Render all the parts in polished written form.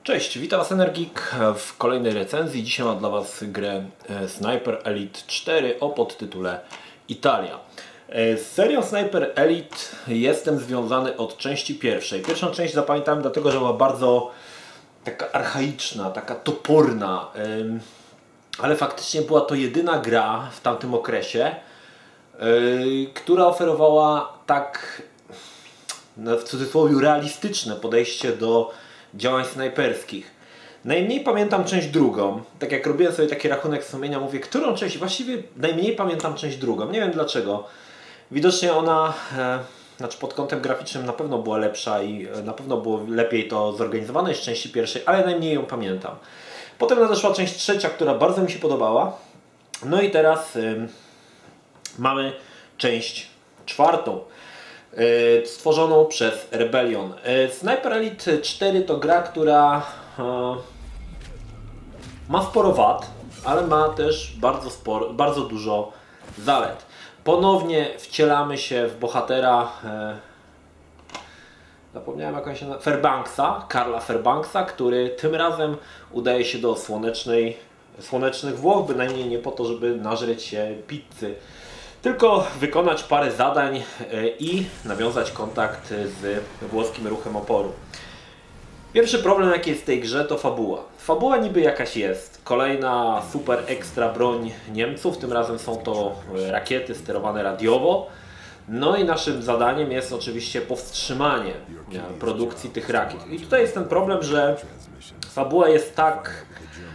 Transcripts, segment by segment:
Cześć, witam Was Energik w kolejnej recenzji. Dzisiaj mam dla Was grę Sniper Elite 4 o podtytule Italia. Z serią Sniper Elite jestem związany od części pierwszej. Pierwszą część zapamiętałem dlatego, że była bardzo taka archaiczna, taka toporna, ale faktycznie była to jedyna gra w tamtym okresie, która oferowała tak, w cudzysłowie, realistyczne podejście do działań snajperskich. Najmniej pamiętam część drugą. Tak jak robiłem sobie taki rachunek sumienia, mówię, którą część, właściwie najmniej pamiętam część drugą. Nie wiem dlaczego. Widocznie ona, znaczy pod kątem graficznym na pewno była lepsza i na pewno było lepiej to zorganizowane niż części pierwszej, ale najmniej ją pamiętam. Potem nadeszła część trzecia, która bardzo mi się podobała. No i teraz mamy część czwartą, stworzoną przez Rebellion. Sniper Elite 4 to gra, która ma sporo wad, ale ma też bardzo dużo zalet. Ponownie wcielamy się w bohatera, zapomniałem jak on się nazywa, Fairbanksa, Karla Fairbanksa, który tym razem udaje się do słonecznych Włoch, bynajmniej nie po to, żeby nażreć się pizzy, tylko wykonać parę zadań i nawiązać kontakt z włoskim ruchem oporu. Pierwszy problem, jaki jest w tej grze, to fabuła. Fabuła niby jakaś jest. Kolejna super ekstra broń Niemców, tym razem są to rakiety sterowane radiowo. No i naszym zadaniem jest oczywiście powstrzymanie produkcji tych rakiet. I tutaj jest ten problem, że fabuła jest tak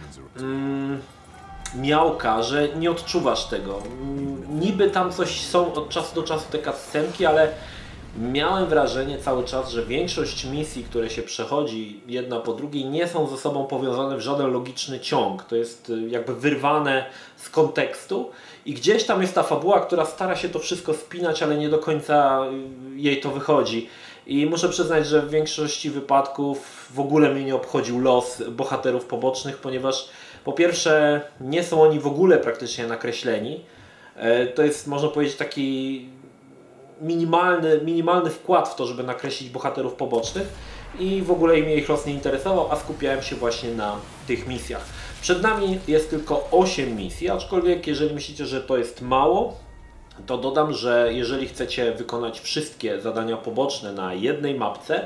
miałka, że nie odczuwasz tego. Niby tam coś są od czasu do czasu te cutscenki, ale miałem wrażenie cały czas, że większość misji, które się przechodzi jedna po drugiej, nie są ze sobą powiązane w żaden logiczny ciąg. To jest jakby wyrwane z kontekstu i gdzieś tam jest ta fabuła, która stara się to wszystko spinać, ale nie do końca jej to wychodzi. I muszę przyznać, że w większości wypadków w ogóle mnie nie obchodził los bohaterów pobocznych, ponieważ po pierwsze nie są oni w ogóle praktycznie nakreśleni. To jest, można powiedzieć, taki minimalny wkład w to, żeby nakreślić bohaterów pobocznych i w ogóle mnie ich los nie interesował, a skupiałem się właśnie na tych misjach. Przed nami jest tylko 8 misji, aczkolwiek jeżeli myślicie, że to jest mało, to dodam, że jeżeli chcecie wykonać wszystkie zadania poboczne na jednej mapce,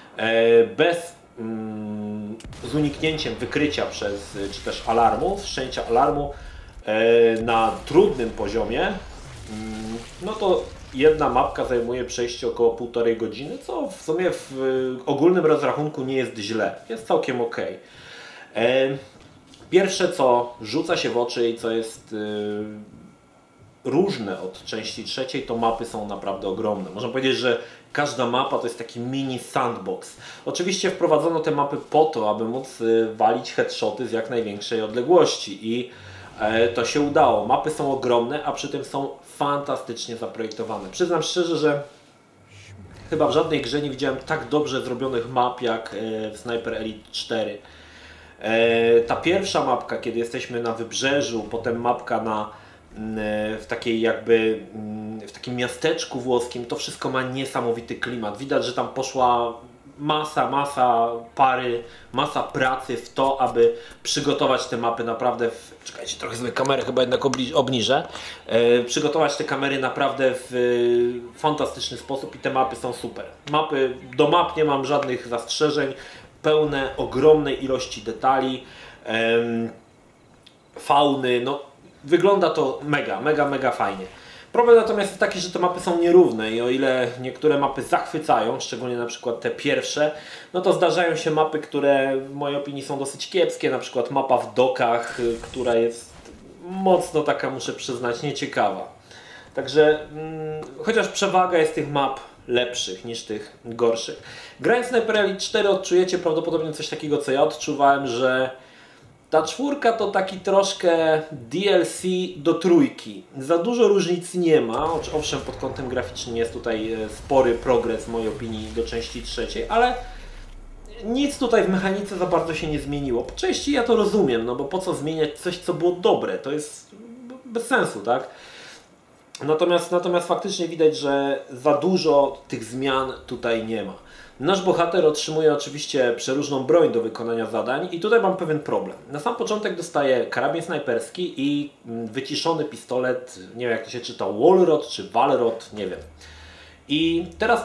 z uniknięciem wykrycia czy też alarmu, wszczęcia alarmu na trudnym poziomie, no to jedna mapka zajmuje przejście około 1,5 godziny, co w sumie w ogólnym rozrachunku nie jest źle, jest całkiem ok. Pierwsze, co rzuca się w oczy i co jest różne od części trzeciej, to mapy są naprawdę ogromne. Można powiedzieć, że każda mapa to jest taki mini sandbox. Oczywiście wprowadzono te mapy po to, aby móc walić headshoty z jak największej odległości i to się udało. Mapy są ogromne, a przy tym są fantastycznie zaprojektowane. Przyznam szczerze, że chyba w żadnej grze nie widziałem tak dobrze zrobionych map jak w Sniper Elite 4. Ta pierwsza mapka, kiedy jesteśmy na wybrzeżu, potem mapka w takim miasteczku włoskim, to wszystko ma niesamowity klimat. Widać, że tam poszła masa pracy w to, aby przygotować te mapy naprawdę czekajcie, trochę sobie kamerę chyba jednak obniżę. Przygotować te kamery naprawdę w fantastyczny sposób i te mapy są super. Do map nie mam żadnych zastrzeżeń, pełne ogromnej ilości detali, fauny, no wygląda to mega fajnie. Problem natomiast jest taki, że te mapy są nierówne i o ile niektóre mapy zachwycają, szczególnie na przykład te pierwsze, no to zdarzają się mapy, które w mojej opinii są dosyć kiepskie, na przykład mapa w dokach, która jest mocno taka, muszę przyznać, nieciekawa. Także chociaż przewaga jest tych map lepszych niż tych gorszych. Grając Sniper Elite 4 odczujecie prawdopodobnie coś takiego, co ja odczuwałem, że ta czwórka to taki troszkę DLC do trójki. Za dużo różnic nie ma. Owszem, pod kątem graficznym jest tutaj spory progres w mojej opinii do części trzeciej, ale nic tutaj w mechanice za bardzo się nie zmieniło. Po części ja to rozumiem, no bo po co zmieniać coś, co było dobre? To jest bez sensu, tak? Natomiast faktycznie widać, że za dużo tych zmian tutaj nie ma. Nasz bohater otrzymuje oczywiście przeróżną broń do wykonania zadań i tutaj mam pewien problem. Na sam początek dostaje karabin snajperski i wyciszony pistolet, nie wiem jak to się czyta, Walrod czy Walrod, nie wiem. I teraz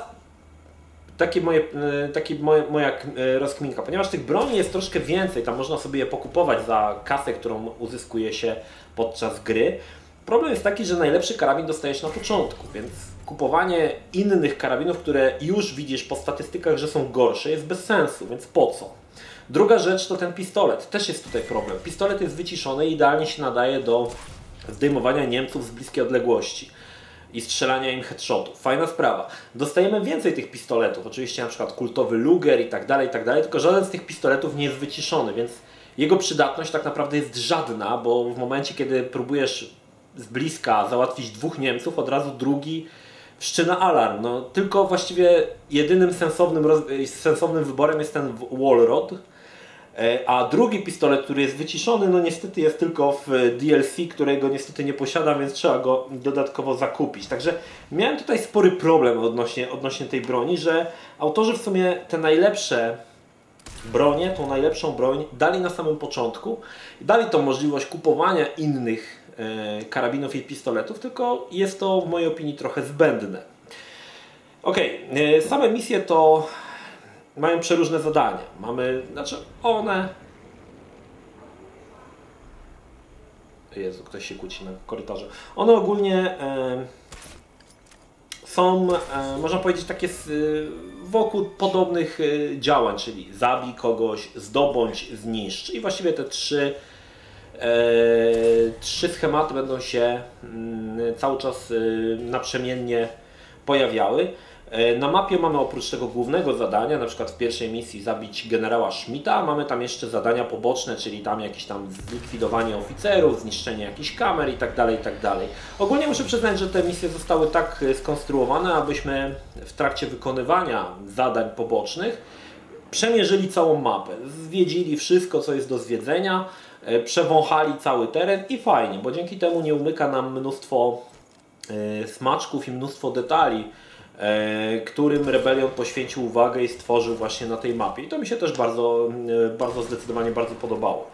moja rozkminka, ponieważ tych broni jest troszkę więcej, tam można sobie je pokupować za kasę, którą uzyskuje się podczas gry. Problem jest taki, że najlepszy karabin dostajesz na początku, więc kupowanie innych karabinów, które już widzisz po statystykach, że są gorsze, jest bez sensu, więc po co? Druga rzecz to ten pistolet, też jest tutaj problem. Pistolet jest wyciszony i idealnie się nadaje do zdejmowania Niemców z bliskiej odległości i strzelania im headshotów. Fajna sprawa. Dostajemy więcej tych pistoletów, oczywiście na przykład kultowy Luger i tak dalej, tylko żaden z tych pistoletów nie jest wyciszony, więc jego przydatność tak naprawdę jest żadna, bo w momencie, kiedy próbujesz z bliska załatwić dwóch Niemców, od razu drugi wszczyna alarm. No, tylko właściwie jedynym sensownym wyborem jest ten Walrod, a drugi pistolet, który jest wyciszony, no niestety jest tylko w DLC, którego niestety nie posiadam, więc trzeba go dodatkowo zakupić. Także miałem tutaj spory problem odnośnie tej broni, że autorzy w sumie te najlepsze bronie, tą najlepszą broń dali na samym początku. Dali tą możliwość kupowania innych karabinów i pistoletów, tylko jest to w mojej opinii trochę zbędne. Ok, same misje to mają przeróżne zadania. Jezu, ktoś się kłóci na korytarzu. One ogólnie są, można powiedzieć, takie wokół podobnych działań, czyli zabij kogoś, zdobądź, zniszcz. I właściwie te trzy schematy będą się cały czas naprzemiennie pojawiały. Na mapie mamy oprócz tego głównego zadania, na przykład w pierwszej misji zabić generała Schmidta, mamy tam jeszcze zadania poboczne, czyli tam jakieś tam zlikwidowanie oficerów, zniszczenie jakichś kamer itd. Ogólnie muszę przyznać, że te misje zostały tak skonstruowane, abyśmy w trakcie wykonywania zadań pobocznych przemierzyli całą mapę, zwiedzili wszystko, co jest do zwiedzenia, przewąchali cały teren i fajnie, bo dzięki temu nie umyka nam mnóstwo smaczków i mnóstwo detali, którym Rebellion poświęcił uwagę i stworzył właśnie na tej mapie. I to mi się też zdecydowanie bardzo podobało.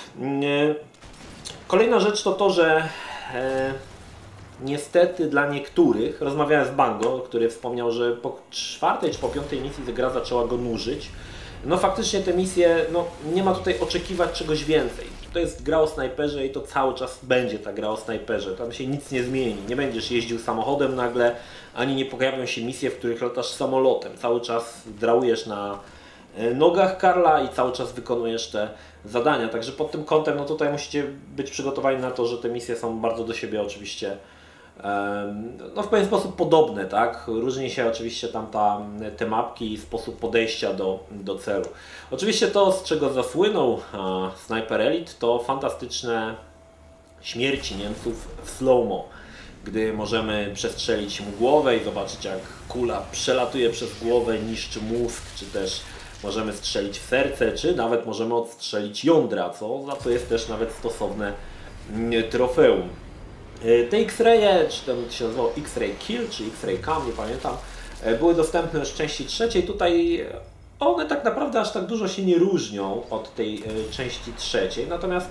Kolejna rzecz to to, że niestety dla niektórych, rozmawiałem z Bango, który wspomniał, że po 4. czy po 5. misji gra zaczęła go nużyć. No faktycznie te misje, no nie ma tutaj oczekiwać czegoś więcej. To jest gra o snajperze i to cały czas będzie ta gra o snajperze. Tam się nic nie zmieni. Nie będziesz jeździł samochodem nagle, ani nie pojawią się misje, w których latasz samolotem. Cały czas drałujesz na nogach Karla i cały czas wykonujesz te zadania. Także pod tym kątem, no tutaj musicie być przygotowani na to, że te misje są bardzo do siebie oczywiście no w pewien sposób podobne, tak? Różni się oczywiście tam te mapki i sposób podejścia do celu. Oczywiście to, z czego zasłynął Sniper Elite, to fantastyczne śmierci Niemców w slow-mo, gdy możemy przestrzelić mu głowę i zobaczyć, jak kula przelatuje przez głowę, niszczy mózg, czy też możemy strzelić w serce, czy nawet możemy odstrzelić jądra, za co jest też nawet stosowne trofeum. Te X-raye, czy tam się nazywało X-ray Kill, czy X-ray Cam, nie pamiętam, były dostępne już w części 3. Tutaj one tak naprawdę aż tak dużo się nie różnią od tej części 3. Natomiast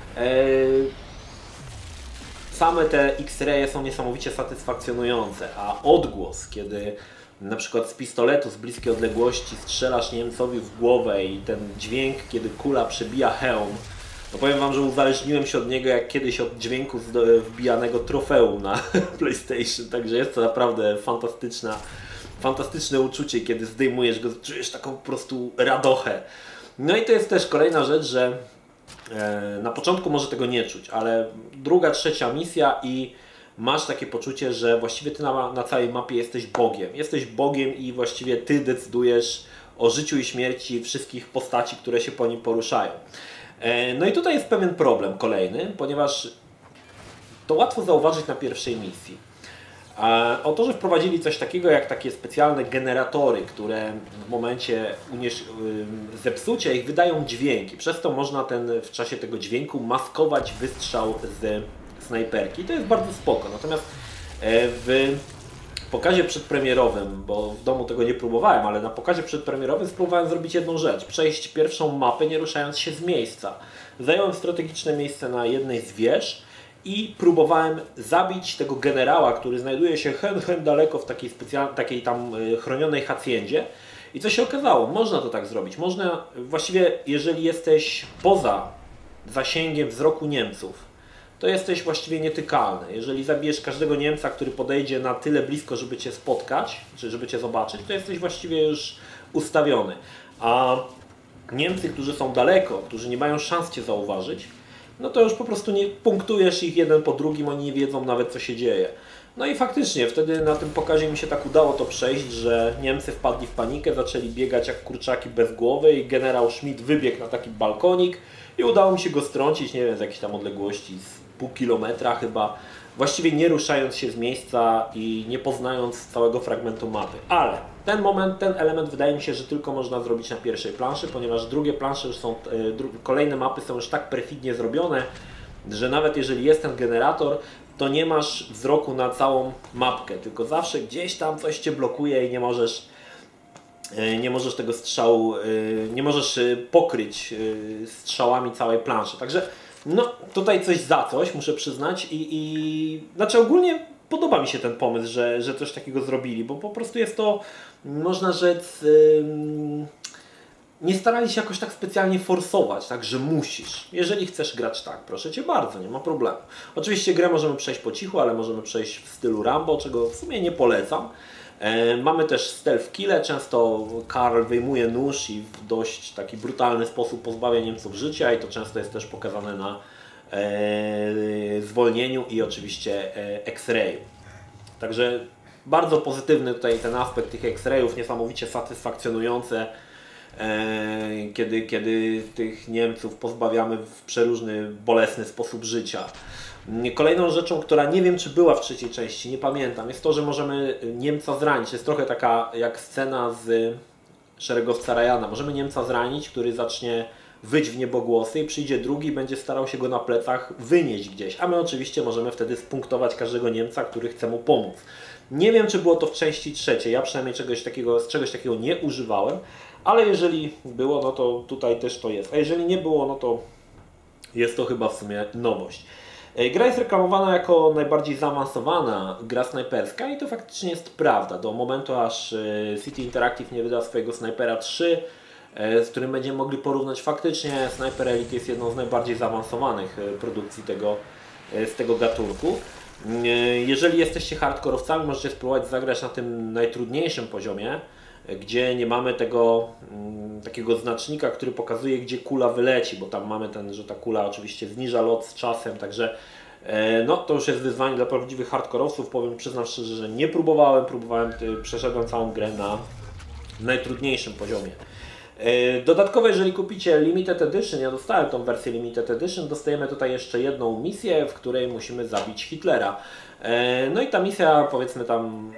same te X-raye są niesamowicie satysfakcjonujące, a odgłos, kiedy na przykład z pistoletu z bliskiej odległości strzelasz Niemcowi w głowę i ten dźwięk, kiedy kula przebija hełm, no powiem Wam, że uzależniłem się od niego jak kiedyś od dźwięku wbijanego trofeum na PlayStation, także jest to naprawdę fantastyczne uczucie, kiedy zdejmujesz go, czujesz taką po prostu radochę. No i to jest też kolejna rzecz, że na początku może tego nie czuć, ale 2., 3. misja i masz takie poczucie, że właściwie Ty na całej mapie jesteś Bogiem. Jesteś Bogiem i właściwie Ty decydujesz o życiu i śmierci wszystkich postaci, które się po nim poruszają. No i tutaj jest pewien problem kolejny, ponieważ to łatwo zauważyć na pierwszej misji. Autorzy wprowadzili coś takiego jak takie specjalne generatory, które w momencie zepsucia ich wydają dźwięki. Przez to można w czasie tego dźwięku maskować wystrzał z snajperki. To jest bardzo spoko. Natomiast W pokazie przedpremierowym, bo w domu tego nie próbowałem, ale na pokazie przedpremierowym spróbowałem zrobić jedną rzecz. Przejść pierwszą mapę, nie ruszając się z miejsca. Zająłem strategiczne miejsce na jednej z wież i próbowałem zabić tego generała, który znajduje się hen daleko w takiej tam chronionej hacjendzie. I co się okazało? Można to tak zrobić. Można, właściwie jeżeli jesteś poza zasięgiem wzroku Niemców, to jesteś właściwie nietykalny. Jeżeli zabijesz każdego Niemca, który podejdzie na tyle blisko, żeby Cię spotkać, czy żeby Cię zobaczyć, to jesteś właściwie już ustawiony. A Niemcy, którzy są daleko, którzy nie mają szans Cię zauważyć, no to już po prostu nie punktujesz ich jeden po drugim, oni nie wiedzą nawet, co się dzieje. No i faktycznie wtedy na tym pokazie mi się tak udało to przejść, że Niemcy wpadli w panikę, zaczęli biegać jak kurczaki bez głowy i generał Schmidt wybiegł na taki balkonik i udało mi się go strącić, nie wiem, z jakiejś tam odległości, z pół kilometra chyba, właściwie nie ruszając się z miejsca i nie poznając całego fragmentu mapy. Ale ten element wydaje mi się, że tylko można zrobić na pierwszej planszy, ponieważ drugie plansze już są, kolejne mapy są już tak perfidnie zrobione, że nawet jeżeli jest ten generator, to nie masz wzroku na całą mapkę, tylko zawsze gdzieś tam coś Cię blokuje i nie możesz tego strzału, nie możesz pokryć strzałami całej planszy. Także no, tutaj coś za coś, muszę przyznać znaczy ogólnie podoba mi się ten pomysł, że coś takiego zrobili, bo po prostu jest to, można rzec, nie starali się jakoś tak specjalnie forsować, tak, że musisz. Jeżeli chcesz grać tak, proszę Cię bardzo, nie ma problemu. Oczywiście grę możemy przejść po cichu, ale możemy przejść w stylu Rambo, czego w sumie nie polecam. Mamy też stealth kille, często Karl wyjmuje nóż i w dość taki brutalny sposób pozbawia Niemców życia i to często jest też pokazane na zwolnieniu i oczywiście X-rayu. Także bardzo pozytywny tutaj ten aspekt tych X-rayów, niesamowicie satysfakcjonujące, kiedy tych Niemców pozbawiamy w przeróżny, bolesny sposób życia. Kolejną rzeczą, która nie wiem, czy była w trzeciej części, nie pamiętam, jest to, że możemy Niemca zranić. Jest trochę taka jak scena z Szeregowca Ryana. Możemy Niemca zranić, który zacznie wyć w niebogłosy i przyjdzie drugi, będzie starał się go na plecach wynieść gdzieś. A my oczywiście możemy wtedy spunktować każdego Niemca, który chce mu pomóc. Nie wiem, czy było to w części trzeciej. Ja przynajmniej czegoś takiego nie używałem. Ale jeżeli było, no to tutaj też to jest. A jeżeli nie było, no to jest to chyba w sumie nowość. Gra jest reklamowana jako najbardziej zaawansowana gra snajperska i to faktycznie jest prawda. Do momentu, aż City Interactive nie wyda swojego Snipera 3, z którym będziemy mogli porównać, faktycznie Sniper Elite jest jedną z najbardziej zaawansowanych produkcji z tego gatunku. Jeżeli jesteście hardkorowcami, możecie spróbować zagrać na tym najtrudniejszym poziomie, gdzie nie mamy tego takiego znacznika, który pokazuje, gdzie kula wyleci, bo tam mamy że ta kula oczywiście zniża lot z czasem, także no, to już jest wyzwanie dla prawdziwych hardkorowców. Przyznam szczerze, że nie próbowałem, przeszedłem całą grę na najtrudniejszym poziomie. Dodatkowo, jeżeli kupicie Limited Edition, ja dostałem tą wersję Limited Edition, dostajemy tutaj jeszcze jedną misję, w której musimy zabić Hitlera. No i ta misja, powiedzmy tam,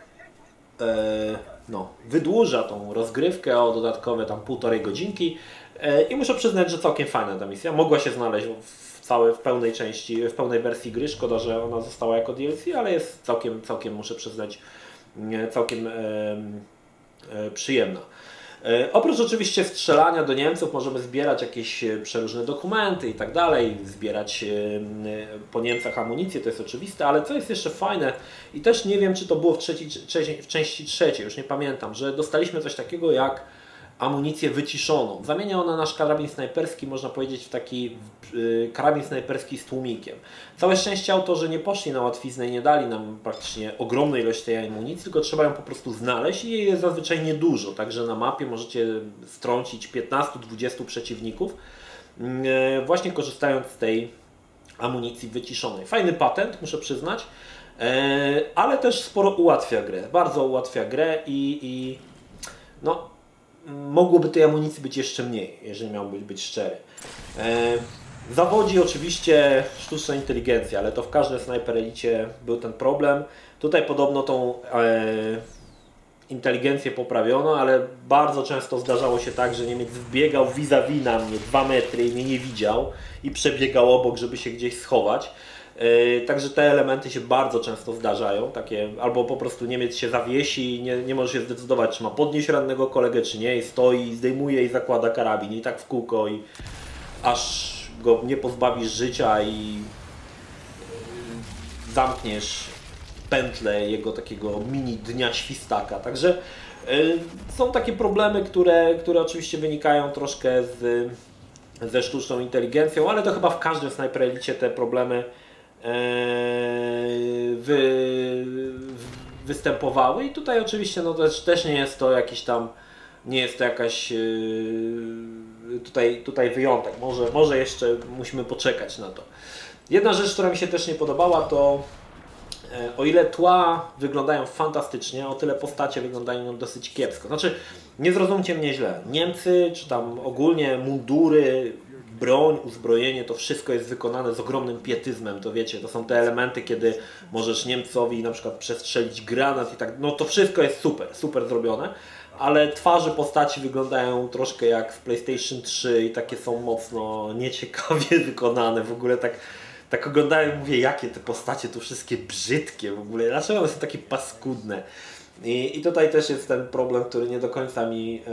no, wydłuża tą rozgrywkę o dodatkowe tam 1,5 godzinki i muszę przyznać, że całkiem fajna ta misja. Mogła się znaleźć w pełnej części, w pełnej wersji gry. Szkoda, że ona została jako DLC, ale jest całkiem muszę przyznać, całkiem przyjemna. Oprócz oczywiście strzelania do Niemców możemy zbierać jakieś przeróżne dokumenty i tak dalej, zbierać po Niemcach amunicję, to jest oczywiste, ale co jest jeszcze fajne i też nie wiem, czy to było w części trzeciej, już nie pamiętam, że dostaliśmy coś takiego jak amunicję wyciszoną. Zamienia ona nasz karabin snajperski, można powiedzieć, w taki karabin snajperski z tłumikiem. Całe szczęście autorzy nie poszli na łatwiznę i nie dali nam praktycznie ogromnej ilości tej amunicji, tylko trzeba ją po prostu znaleźć i jej jest zazwyczaj niedużo. Także na mapie możecie strącić 15-20 przeciwników, właśnie korzystając z tej amunicji wyciszonej. Fajny patent, muszę przyznać, ale też sporo ułatwia grę. Bardzo ułatwia grę i no, mogłoby tej amunicji być jeszcze mniej, jeżeli miałbym być szczery. Zawodzi oczywiście sztuczna inteligencja, ale to w każdej Sniper Elicie był ten problem. Tutaj podobno tą inteligencję poprawiono, ale bardzo często zdarzało się tak, że Niemiec wbiegał vis-a-vis na mnie 2 metry i mnie nie widział i przebiegał obok, żeby się gdzieś schować. Także te elementy się bardzo często zdarzają, takie, albo po prostu Niemiec się zawiesi i nie może się zdecydować, czy ma podnieść rannego kolegę, czy nie, i stoi, zdejmuje i zakłada karabin i tak w kółko, i aż go nie pozbawisz życia i zamkniesz pętlę jego takiego mini dnia świstaka. Także są takie problemy, które oczywiście wynikają troszkę ze sztuczną inteligencją, ale to chyba w każdym Sniper Elite te problemy występowały i tutaj oczywiście no też nie jest to jakiś tam, nie jest to jakaś tutaj wyjątek, może jeszcze musimy poczekać na to. Jedna rzecz, która mi się też nie podobała, to o ile tła wyglądają fantastycznie, o tyle postacie wyglądają dosyć kiepsko. Znaczy, nie zrozumcie mnie źle, Niemcy, czy tam ogólnie mundury, broń, uzbrojenie, to wszystko jest wykonane z ogromnym pietyzmem, to wiecie, to są te elementy, kiedy możesz Niemcowi na przykład przestrzelić granat i tak, no to wszystko jest super zrobione, ale twarze postaci wyglądają troszkę jak z PlayStation 3 i takie są mocno nieciekawie wykonane, w ogóle tak oglądałem i mówię, jakie te postacie tu wszystkie brzydkie w ogóle, dlaczego one są takie paskudne. I tutaj też jest ten problem, który nie do końca mi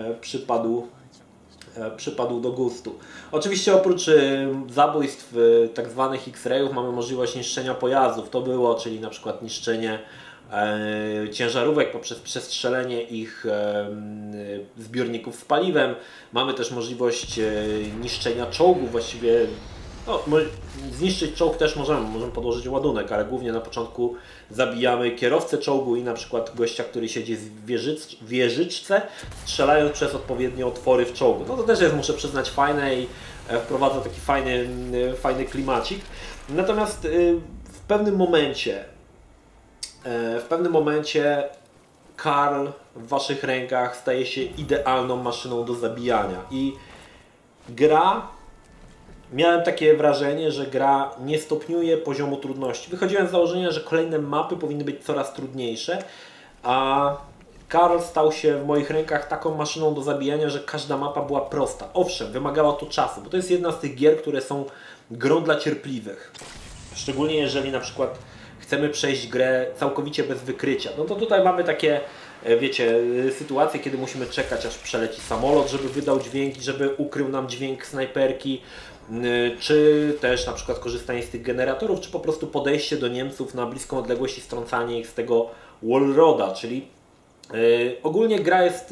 przypadł do gustu. Oczywiście oprócz zabójstw tak zwanych X-rayów mamy możliwość niszczenia pojazdów. To było, czyli na przykład niszczenie ciężarówek poprzez przestrzelenie ich zbiorników z paliwem. Mamy też możliwość niszczenia czołgów, właściwie no, zniszczyć czołg też możemy podłożyć ładunek, ale głównie na początku zabijamy kierowcę czołgu i na przykład gościa, który siedzi w wieżyczce, strzelając przez odpowiednie otwory w czołgu. No to też jest, muszę przyznać, fajne i wprowadza taki fajny klimacik. Natomiast w pewnym momencie Karl w waszych rękach staje się idealną maszyną do zabijania i miałem takie wrażenie, że gra nie stopniuje poziomu trudności. Wychodziłem z założenia, że kolejne mapy powinny być coraz trudniejsze, a Karl stał się w moich rękach taką maszyną do zabijania, że każda mapa była prosta. Owszem, wymagało to czasu, bo to jest jedna z tych gier, które są grą dla cierpliwych. Szczególnie jeżeli na przykład chcemy przejść grę całkowicie bez wykrycia. No to tutaj mamy takie, wiecie, sytuacje, kiedy musimy czekać, aż przeleci samolot, żeby wydał dźwięki, żeby ukrył nam dźwięk snajperki, czy też na przykład korzystanie z tych generatorów, czy po prostu podejście do Niemców na bliską odległość i strącanie ich z tego wallroada, czyli ogólnie gra jest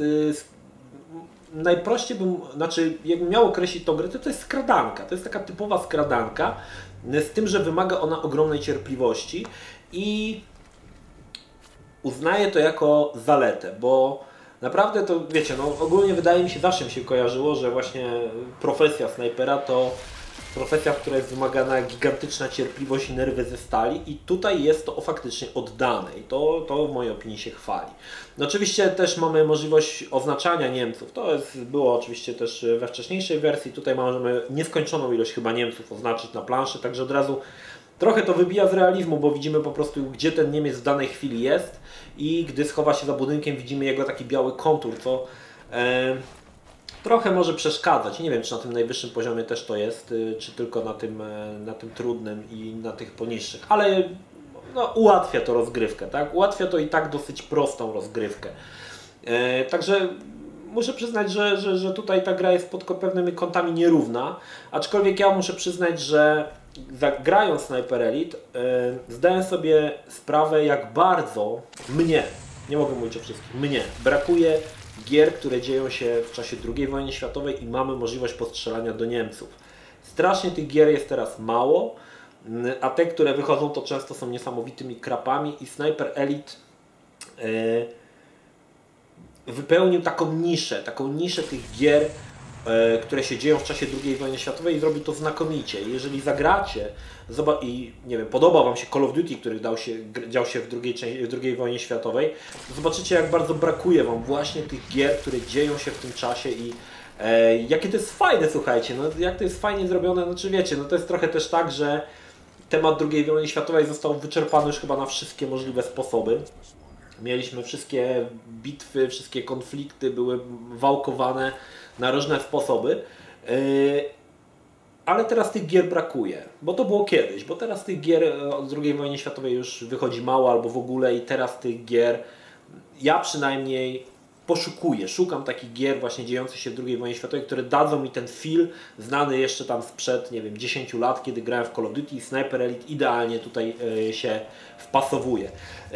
najprościej jakbym miał określić tą grę, to jest skradanka, to jest taka typowa skradanka, z tym, że wymaga ona ogromnej cierpliwości i uznaję to jako zaletę, bo naprawdę to, wiecie, no ogólnie wydaje mi się, zawsze mi się kojarzyło, że właśnie profesja snajpera to profesja, w której jest wymagana gigantyczna cierpliwość i nerwy ze stali i tutaj jest to faktycznie oddane i to w mojej opinii się chwali. No oczywiście też mamy możliwość oznaczania Niemców, było oczywiście też we wcześniejszej wersji, tutaj możemy nieskończoną ilość chyba Niemców oznaczyć na planszy, także od razu trochę to wybija z realizmu, bo widzimy po prostu, gdzie ten Niemiec w danej chwili jest i gdy schowa się za budynkiem, widzimy jego taki biały kontur, co trochę może przeszkadzać. Nie wiem, czy na tym najwyższym poziomie też to jest, czy tylko na tym trudnym i na tych poniższych, ale no, ułatwia to rozgrywkę, tak? Ułatwia to i tak dosyć prostą rozgrywkę. Także muszę przyznać, że tutaj ta gra jest pod pewnymi kątami nierówna, aczkolwiek ja muszę przyznać, że grając Sniper Elite zdałem sobie sprawę, jak bardzo nie mogę mówić o wszystkich, brakuje gier, które dzieją się w czasie II wojny światowej i mamy możliwość postrzelania do Niemców. Strasznie tych gier jest teraz mało, a te, które wychodzą, to często są niesamowitymi krapami i Sniper Elite wypełnił taką niszę tych gier, które się dzieją w czasie II wojny światowej i zrobi to znakomicie. Jeżeli zagracie i nie wiem, podoba Wam się Call of Duty, który dział się w II wojnie światowej, to zobaczycie, jak bardzo brakuje Wam właśnie tych gier, które dzieją się w tym czasie i jakie to jest fajne, słuchajcie, no, jak to jest fajnie zrobione, znaczy wiecie, no to jest trochę też tak, że temat II wojny światowej został wyczerpany już chyba na wszystkie możliwe sposoby. Mieliśmy wszystkie bitwy, wszystkie konflikty były wałkowane na różne sposoby. ale teraz tych gier brakuje, bo to było kiedyś, bo teraz tych gier od II wojny światowej już wychodzi mało albo w ogóle i teraz tych gier, ja przynajmniej szukam takich gier właśnie dziejących się w II wojnie światowej, które dadzą mi ten feel znany jeszcze tam sprzed, nie wiem, 10 lat, kiedy grałem w Call of Duty. Sniper Elite idealnie tutaj się wpasowuje.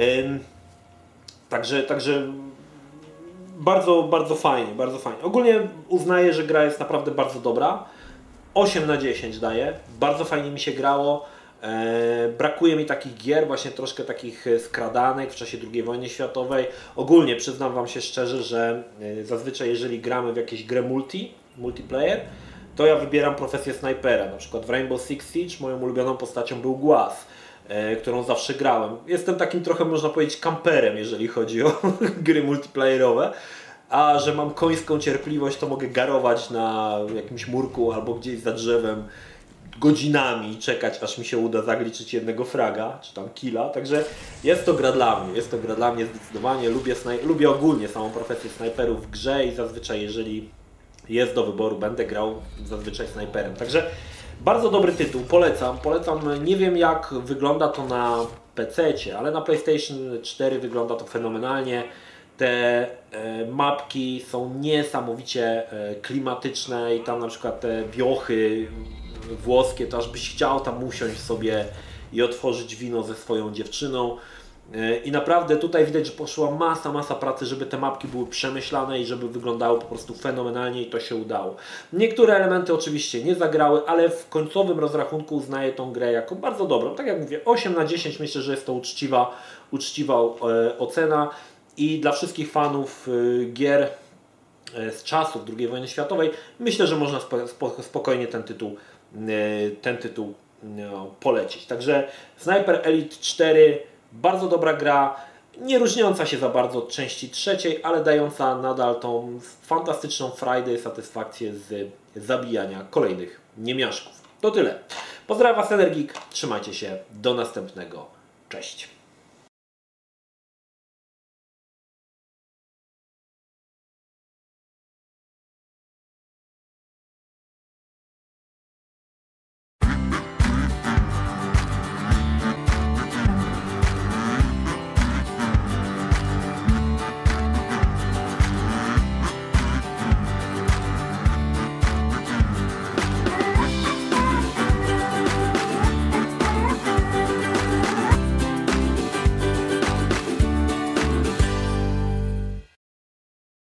Także bardzo, bardzo fajnie, bardzo fajnie. Ogólnie uznaję, że gra jest naprawdę bardzo dobra. 8 na 10 daję. Bardzo fajnie mi się grało. Brakuje mi takich gier, właśnie troszkę takich skradanek w czasie II wojny światowej. Ogólnie przyznam Wam się szczerze, że zazwyczaj jeżeli gramy w jakieś grę multiplayer, to ja wybieram profesję snajpera. Na przykład w Rainbow Six Siege moją ulubioną postacią był Głaz, którą zawsze grałem. Jestem takim trochę, można powiedzieć, kamperem, jeżeli chodzi o gry multiplayerowe. A że mam końską cierpliwość, to mogę garować na jakimś murku albo gdzieś za drzewem godzinami, czekać aż mi się uda zagliczyć jednego fraga, czy tam killa. Także jest to gra dla mnie, zdecydowanie. Lubię ogólnie samą profesję snajperów w grze i zazwyczaj jeżeli jest do wyboru, będę grał zazwyczaj snajperem. Także bardzo dobry tytuł, polecam. Nie wiem jak wygląda to na PC-cie, ale na PlayStation 4 wygląda to fenomenalnie. Te mapki są niesamowicie klimatyczne i tam na przykład te wiochy włoskie, to aż byś chciał tam usiąść sobie i otworzyć wino ze swoją dziewczyną. I naprawdę tutaj widać, że poszła masa pracy, żeby te mapki były przemyślane i żeby wyglądały po prostu fenomenalnie i to się udało. Niektóre elementy oczywiście nie zagrały, ale w końcowym rozrachunku uznaję tą grę jako bardzo dobrą. Tak jak mówię, 8 na 10 myślę, że jest to uczciwa ocena i dla wszystkich fanów gier z czasów II wojny światowej myślę, że można spokojnie ten tytuł polecić. Także Sniper Elite 4 bardzo dobra gra, nie różniąca się za bardzo od części trzeciej, ale dająca nadal tą fantastyczną frajdę i satysfakcję z zabijania kolejnych niemiaszków. To tyle. Pozdrawiam Was, Energik, trzymajcie się, do następnego, cześć.